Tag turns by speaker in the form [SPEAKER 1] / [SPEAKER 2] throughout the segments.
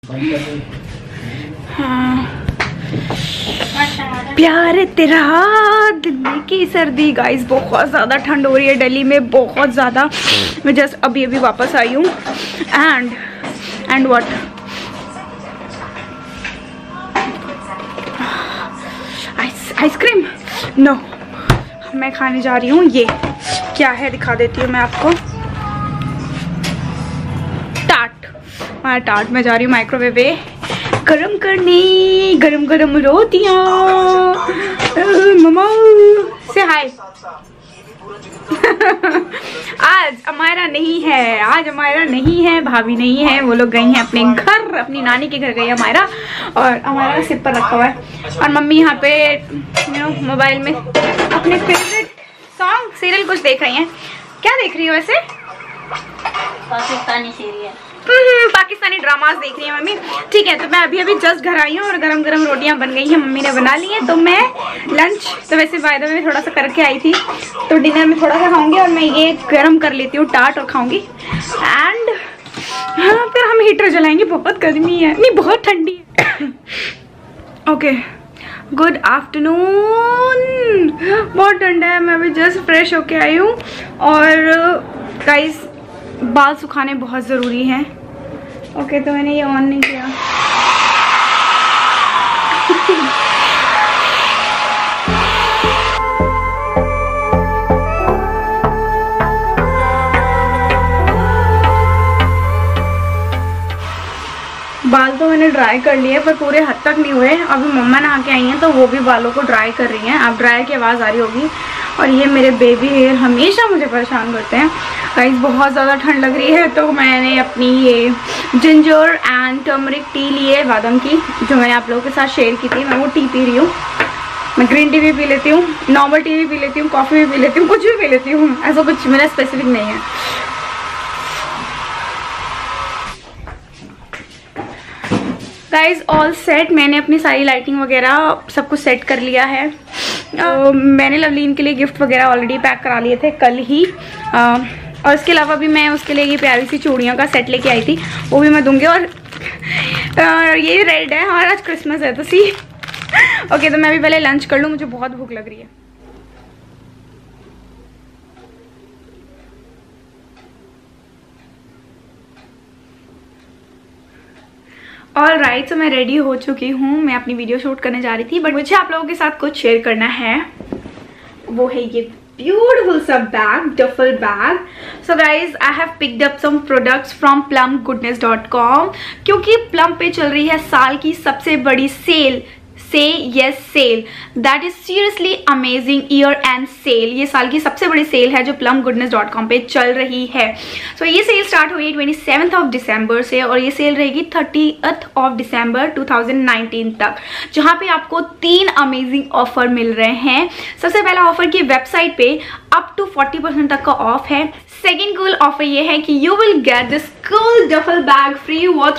[SPEAKER 1] हाँ प्यार तेरा दिल्ली की सर्दी। गाइस बहुत ज़्यादा ठंड हो रही है दिल्ली में, बहुत ज़्यादा। मैं जस्ट अभी अभी वापस आई हूँ। एंड व्हाट, आइसक्रीम नो, मैं खाने जा रही हूँ। ये क्या है दिखा देती हूँ मैं आपको। टार्ट में जा रही हूँ माइक्रोवेव में गरम करने, गरम गरम रोटियाँ। मम्मा से हाय। आज हमारा नहीं है, आज हमारा नहीं है, भाभी नहीं है, वो लोग गई हैं अपने घर, अपनी नानी के घर गई है हमारा, और हमारा सिर पर रखा हुआ है। और मम्मी यहाँ पे मोबाइल में अपने फेवरेट सॉन्ग सीरियल कुछ देख रही हैं। क्या देख रही हो वैसे?
[SPEAKER 2] पाकिस्तानी सीरियल,
[SPEAKER 1] पाकिस्तानी ड्रामास देख रही है मम्मी। ठीक है, तो मैं अभी अभी जस्ट घर आई हूँ और गरम गरम रोटियां बन गई हैं, मम्मी ने बना ली हैं। तो मैं लंच तो वैसे बाय द वे थोड़ा सा करके आई थी, तो डिनर में थोड़ा सा खाऊंगी और मैं ये गरम कर लेती हूँ टार्ट और खाऊंगी। एंड हाँ, फिर हम हीटर जलाएंगे, बहुत गर्मी है, नहीं बहुत ठंडी है। Okay, good afternoon. बहुत ठंडा है, मैं अभी जस्ट फ्रेश होके आई हूँ। और गाइस बाल सुखाने बहुत ज़रूरी हैं। ओके, तो मैंने ये ऑन नहीं किया। बाल तो मैंने ड्राई कर लिए पर पूरे हद तक नहीं हुए। अभी मम्मा नहा के आई हैं तो वो भी बालों को ड्राई कर रही हैं। अब ड्राई की आवाज़ आ रही होगी। और ये मेरे बेबी हेयर हमेशा मुझे परेशान करते हैं। गाइस बहुत ज़्यादा ठंड लग रही है, तो मैंने अपनी ये जिंजर एंड टर्मरिक टी ली है बादाम की, जो मैंने आप लोगों के साथ शेयर की थी। मैं वो टी पी रही हूँ। मैं ग्रीन टी भी पी लेती हूँ, नॉर्मल टी भी पी लेती हूँ, कॉफ़ी भी पी लेती हूँ, कुछ भी पी लेती हूँ, ऐसा कुछ मेरा स्पेसिफिक नहीं है। गाइज ऑल सेट, मैंने अपनी सारी लाइटिंग वगैरह सब कुछ सेट कर लिया है। मैंने लवलीन के लिए गिफ्ट वगैरह ऑलरेडी पैक करा लिए थे कल ही। और इसके अलावा भी मैं उसके लिए ये प्यारी सी चूड़ियों का सेट लेके आई थी, वो भी मैं दूंगी। और ये रेड है, हाँ आज क्रिसमस है तो सी। ओके, तो मैं अभी पहले लंच कर लूँ, मुझे बहुत भूख लग रही है। ऑल राइट, तो मैं रेडी हो चुकी हूँ। मैं अपनी वीडियो शूट करने जा रही थी, बट मुझे आप लोगों के साथ कुछ शेयर करना है। वो है ये ब्यूटीफुल सा bag, duffel bag. So guys I have picked up some products from plumgoodness.com, क्योंकि प्लम पे चल रही है साल की सबसे बड़ी sale. Say yes sale, that is seriously amazing year end sale. ये साल की सबसे बड़ी सेल है जो plumgoodness.com पे चल रही है। सो ये सेल स्टार्ट हुई 27 ऑफ दिसंबर से और ये सेल रहेगी 30 ऑफ दिसंबर 2019 तक, जहाँ पे आपको 3 अमेजिंग ऑफर मिल रहे हैं। सबसे पहला ऑफर की वेबसाइट पे अप टू 40% तक का ऑफ है। सेकेंड कूल ऑफर ये है कि you will get this cool duffel bag free worth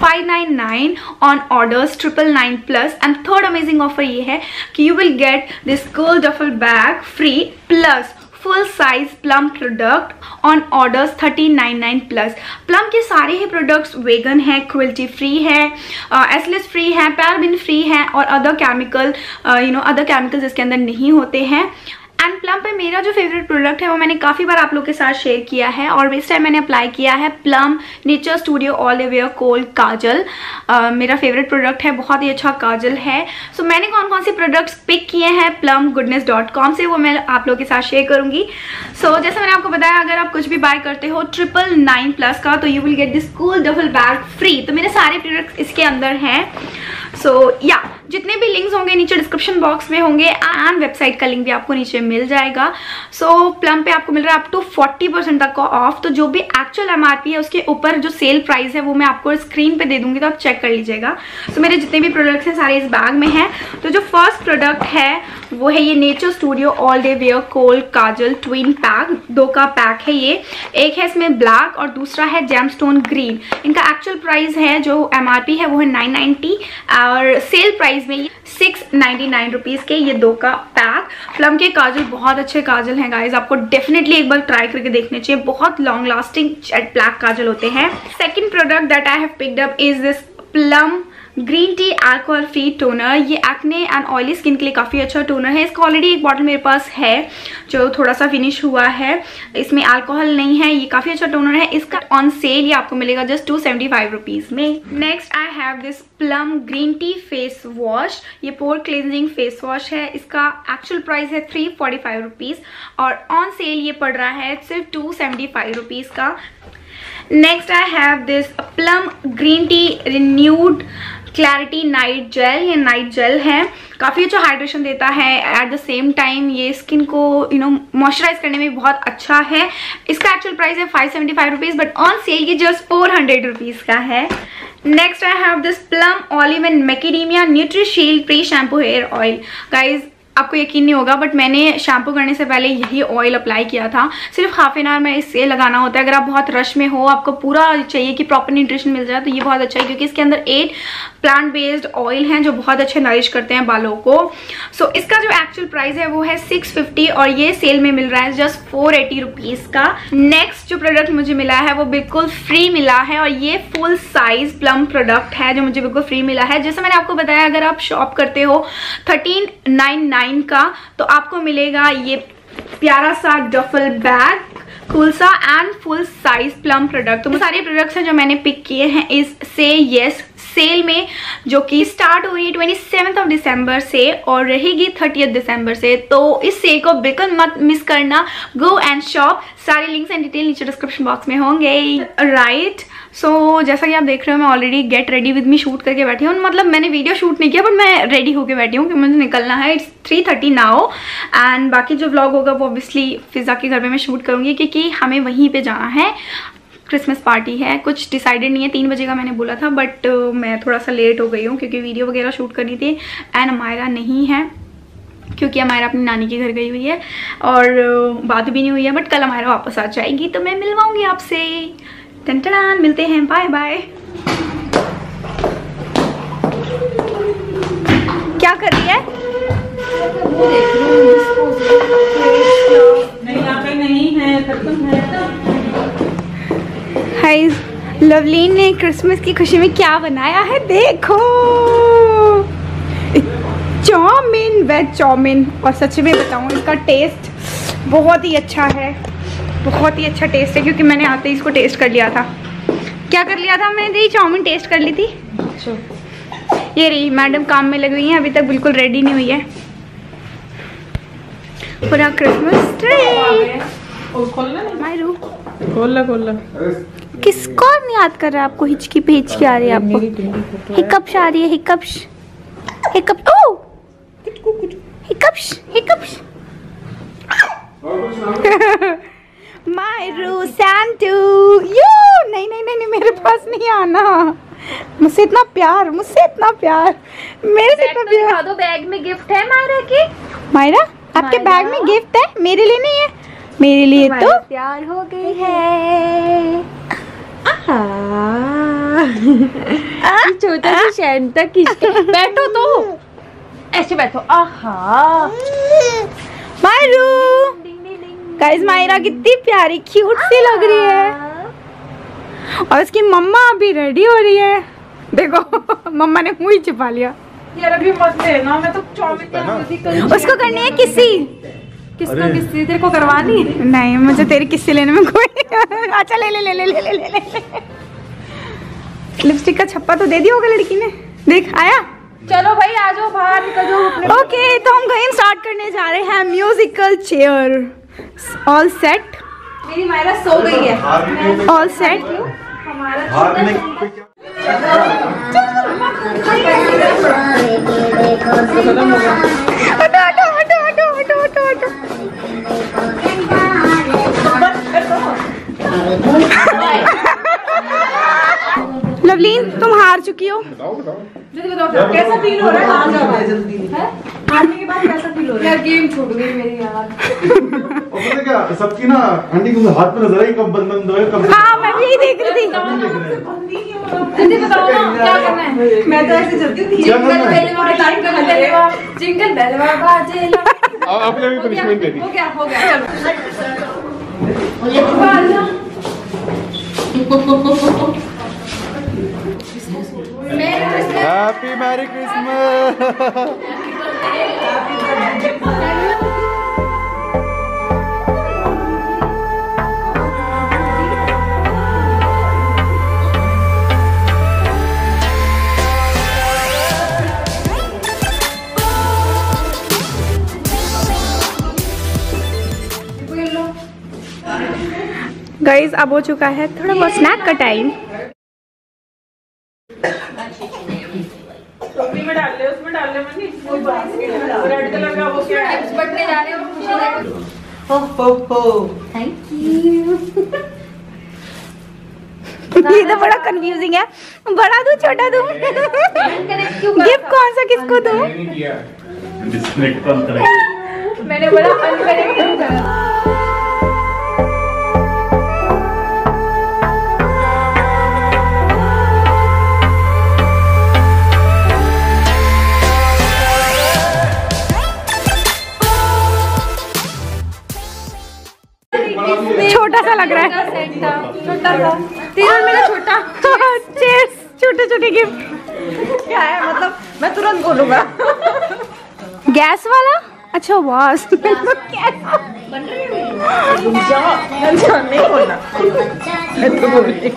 [SPEAKER 1] ₹599 on orders 999+। And third amazing offer ये है कि you will get this cool duffel bag free plus full size Plum product on orders 1399+। Plum के सारे ही products vegan है, cruelty free है, SLS free है, paraben free है और अदर केमिकल अदर केमिकल्स इसके अंदर नहीं होते हैं। एंड प्लम पे मेरा जो फेवरेट प्रोडक्ट है वो मैंने काफ़ी बार आप लोग के साथ शेयर किया है और इस टाइम मैंने अप्लाई किया है Plum nature studio all wear kohl kajal. मेरा फेवरेट प्रोडक्ट है, बहुत ही अच्छा काजल है। सो मैंने कौन कौन से प्रोडक्ट्स पिक किए हैं plumgoodness.com से वो मैं आप लोग के साथ शेयर करूंगी। सो जैसे मैंने आपको बताया, अगर आप कुछ भी बाय करते हो 999+ का तो you will get this cool duffel bag free. तो मेरे सारे प्रोडक्ट्स इसके अंदर हैं। सो या जितने भी लिंक्स होंगे नीचे डिस्क्रिप्शन बॉक्स में होंगे एंड वेबसाइट का लिंक भी आपको नीचे मिल जाएगा। सो प्लम पे आपको मिल रहा है अप टू 40% तक का ऑफ। तो जो भी एक्चुअल MRP है उसके ऊपर जो सेल प्राइस है वो मैं आपको स्क्रीन पे दे दूंगी, तो आप चेक कर लीजिएगा। सो मेरे जितने भी प्रोडक्ट्स हैं सारे इस बैग में हैं। तो जो फर्स्ट प्रोडक्ट है वो है ये nature studio all day wear kohl kajal twin pack. 2 का पैक है ये, एक है इसमें ब्लैक और दूसरा है जेमस्टोन ग्रीन। इनका एक्चुअल प्राइस है जो MRP है वो है 990 और सेल प्राइस में 699 रुपीज के ये 2 का पैक। प्लम के काजल बहुत अच्छे काजल हैं गाइज, आपको डेफिनेटली एक बार ट्राई करके देखने चाहिए। बहुत long lasting jet black kajal होते हैं। Second product that I have picked up is this Plum green tea alcohol free toner. ये एक्ने एंड ऑयली स्किन के लिए काफ़ी अच्छा टोनर है। इसका ऑलरेडी एक बॉटल मेरे पास है जो थोड़ा सा फिनिश हुआ है, इसमें अल्कोहल नहीं है। ये काफ़ी अच्छा टोनर है। इसका ऑन सेल ये आपको मिलेगा जस्ट 275 रुपीज़ में। Next I have this Plum green tea face wash. ये पोर क्लेंजिंग फेस वॉश है। इसका एक्चुअल प्राइस है 345 रुपीज़ और ऑन सेल ये पड़ रहा है सिर्फ 275 रुपीज़ का। Next I have this Plum green tea renewed clarity night gel. ये नाइट जेल है, काफ़ी अच्छा हाइड्रेशन देता है। एट द सेम टाइम ये स्किन को मॉइस्चराइज करने में बहुत अच्छा है। इसका एक्चुअल प्राइस है 575 रुपीज़ बट ऑन सेल ये जस्ट 400 रुपीज़ का है। Next I have this Plum olive and macadamia nutrishield pre shampoo hair oil. Guys आपको यकीन नहीं होगा बट मैंने शैम्पू करने से पहले यही ऑयल अप्लाई किया था। सिर्फ हाफ एन आवर में इससे लगाना होता है। अगर आप बहुत रश में हो, आपको पूरा चाहिए कि प्रॉपर न्यूट्रिशन मिल जाए, तो ये बहुत अच्छा है क्योंकि इसके अंदर 8 प्लांट बेस्ड ऑयल हैं जो बहुत अच्छे नरिश करते हैं बालों को। सो इसका जो एक्चुअल प्राइस है वो है 650 और ये सेल में मिल रहा है जस्ट 480 रुपीज़ का। नेक्स्ट जो प्रोडक्ट मुझे मिला है वो बिल्कुल फ्री मिला है और ये फुल साइज प्लम प्रोडक्ट है जो मुझे बिल्कुल फ्री मिला है। जैसे मैंने आपको बताया, अगर आप शॉप करते हो 1399 का तो आपको मिलेगा ये प्यारा सा डफल बैग, कूल सा and full size Plum product. तो सारे प्रोडक्ट्स हैं जो मैंने पिक किए हैं इस से यस सेल में, जो कि स्टार्ट हो रही है 27 दिसंबर से और रहेगी 30 दिसंबर से। तो इस सेल को बिल्कुल मत मिस करना। Go and shop. सारे लिंक्स एंड डिटेल नीचे डिस्क्रिप्शन बॉक्स में होंगे। राइट, सो जैसा कि आप देख रहे हो मैं already get ready with me shoot करके बैठी हूँ। मतलब मैंने वीडियो शूट नहीं किया बट मैं रेडी होके बैठी हूँ कि मुझे निकलना है। इट्स 3:30 नाउ एंड बाकी जो व्लॉग होगा वो ऑब्वियसली फिजा के घर में मैं शूट करूँगी क्योंकि हमें वहीं पे जाना है। क्रिसमस पार्टी है, कुछ डिसाइडेड नहीं है। 3 बजे का मैंने बोला था बट मैं थोड़ा सा लेट हो गई हूँ क्योंकि वीडियो वगैरह शूट करनी थी। एंड अमायरा नहीं है क्योंकि हमारा अपनी नानी के घर गई हुई है और बात भी नहीं हुई है बट कल हमारा वापस आ जाएगी तो मैं मिलवाऊंगी आपसे। टन मिलते हैं, बाय बाय। क्या कर रही है? नहीं है, खत्म है। हाइज, लवलीन ने क्रिसमस की खुशी में क्या बनाया है देखो, चाउमीन, वेज चाउमीन। और सच में बताऊँ इसका टेस्ट बहुत ही अच्छा है, बहुत ही अच्छा टेस्ट है क्योंकि मैंने आते ही इसको टेस्ट कर लिया था। क्या कर लिया था मैंने? ये चाउमीन टेस्ट कर ली थी। ये रही मैडम काम में लगी हुई है, अभी तक बिल्कुल रेडी नहीं हुई है। पूरा क्रिसमस ट्री। मायरू खोल। किस कौन याद कर रहा है आपको? हिचकी पे हिचकी आ रही है आपको? हिकअप्स आ रही है, हिकअप्स। Oh hiccups. मायरू सैंटू यू नहीं मेरे पास नहीं आना। मुझसे इतना प्यार, मेरे से इतना प्यार।
[SPEAKER 2] दो बैग में गिफ्ट है मायरा के।
[SPEAKER 1] मायरा आपके बैग में गिफ्ट है, मेरे लिए नहीं है। मेरे लिए तो
[SPEAKER 2] प्यार हो गई है। छोटा सा सैंटा किसके? बैठो तो, ऐसे बैठो। आहा
[SPEAKER 1] मायरू, गाइस मायरा कितनी प्यारी क्यूट सी लग रही है और उसकी मम्मा अभी रेडी हो रही है। देखो मम्मा ने मुंह ही छिपा लिया।
[SPEAKER 2] यार अभी मत लेना, मैं तो चाउमीन
[SPEAKER 1] उसको करनी है किसी।
[SPEAKER 2] किसको किसी? तेरे को करवानी?
[SPEAKER 1] नहीं, मुझे तेरी किस्से लेने में कोई। अच्छा ले। लिपस्टिक का छप्पा तो दे दिया होगा लड़की ने। देख आया।
[SPEAKER 2] चलो भाई आ जाओ बाहर निकलो।
[SPEAKER 1] ओके, तो हम गेम स्टार्ट करने जा रहे हैं। Musical chair all set.
[SPEAKER 2] मेरी मायरा सो गई है।
[SPEAKER 1] All set. लवलीन तुम हार चुकी हो।
[SPEAKER 2] कैसा फील हो रहा है? हारने के बाद कैसा फील हो रहा है? यार गेम छूट गई मेरी यार।
[SPEAKER 3] पता क्या सबकी ना आंटी को हाथ में नजर आई कब बंद हो कब।
[SPEAKER 1] हाँ मैं भी यही देख रही थी।
[SPEAKER 2] जल्दी बताओ ना क्या करना है? मैं तो ऐसे चलती थी। जिंगल बेल बाजेला।
[SPEAKER 3] आपने भी पनिशमेंट दे दी।
[SPEAKER 2] हो गया चलो।
[SPEAKER 3] Happy merry Christmas.
[SPEAKER 1] गाइस अब हो चुका है थोड़ा बहुत स्नैक का टाइम।
[SPEAKER 2] टोकरी में डाल ले, उसमें डाल ले मनी। वो रेड कलर का वो क्या है? बटने जा रहे हो। हो थैंक यू।
[SPEAKER 1] ये तो बड़ा कंफ्यूजिंग है, बड़ा दूं छोटा दूं? गिफ्ट कौन सा किसको दूं?
[SPEAKER 2] मैंने बड़ा अनकनेक्टेड करा।
[SPEAKER 1] छोटा सा लग रहा है,
[SPEAKER 2] छोटा सा तेरा मेरा छोटा।
[SPEAKER 1] चीयर्स, छोटे छोटे गिफ्ट।
[SPEAKER 2] क्या है मतलब? मैं तुरंत बोलूंगा।
[SPEAKER 1] गैस वाला? अच्छा वाह।
[SPEAKER 2] नहीं बोलना। मैं तो बोल रही।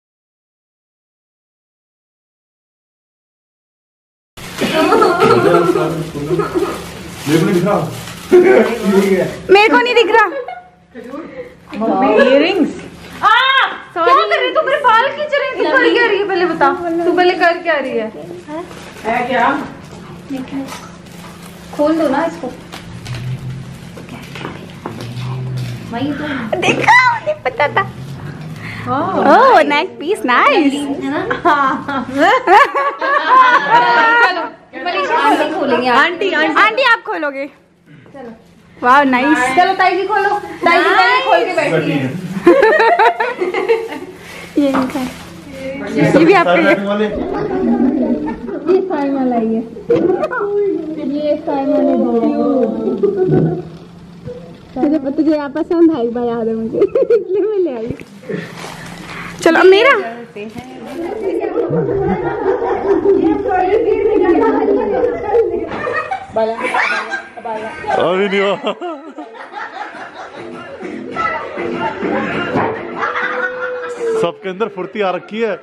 [SPEAKER 1] मेरे को नहीं दिख रहा।
[SPEAKER 2] इयरिंग्स। क्या कर रही तू? मेरे बाल खींच रही है। कर क्या रही है पहले बता। तू पहले कर क्या रही है? है क्या? खोल दो ना इसको। वही तो
[SPEAKER 1] देखा, मुझे पता था। Oh neck piece nice.
[SPEAKER 2] Aunty खोलेंगे। आंटी
[SPEAKER 1] आंटी आप खोलोगे? चलो वाह नाइस।
[SPEAKER 2] चलो ताई जी खोलो। ताई जी पहले खोल के बैठी है।
[SPEAKER 1] ये इनका है। ये भी आपका है। ये फाइनल आई है। ये फाइनल है। तुझे यहाँ पसंद है, एक बार याद है मुझे, इसलिए मैं ले आई। चलो मेरा
[SPEAKER 3] अभी नहीं हुआ। सबके अंदर फुर्ती आ रखी है।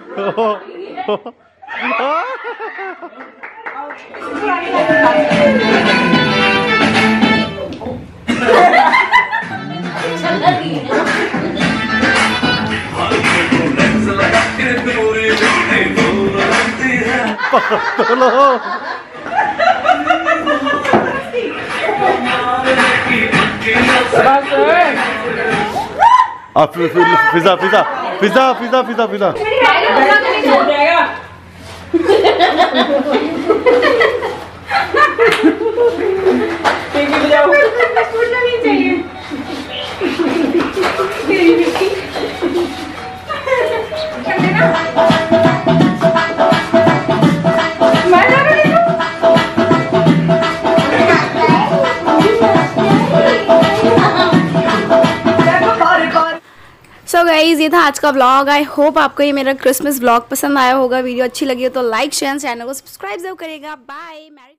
[SPEAKER 3] फिजा फिजा फिजा फिजा फिजा फिजा।
[SPEAKER 1] सो गाइज ये था आज का व्लॉग। आई होप आपको ये मेरा क्रिसमस व्लॉग पसंद आया होगा। वीडियो अच्छी लगी हो तो लाइक शेयर, चैनल को सब्सक्राइब जरूर करेगा। बाय।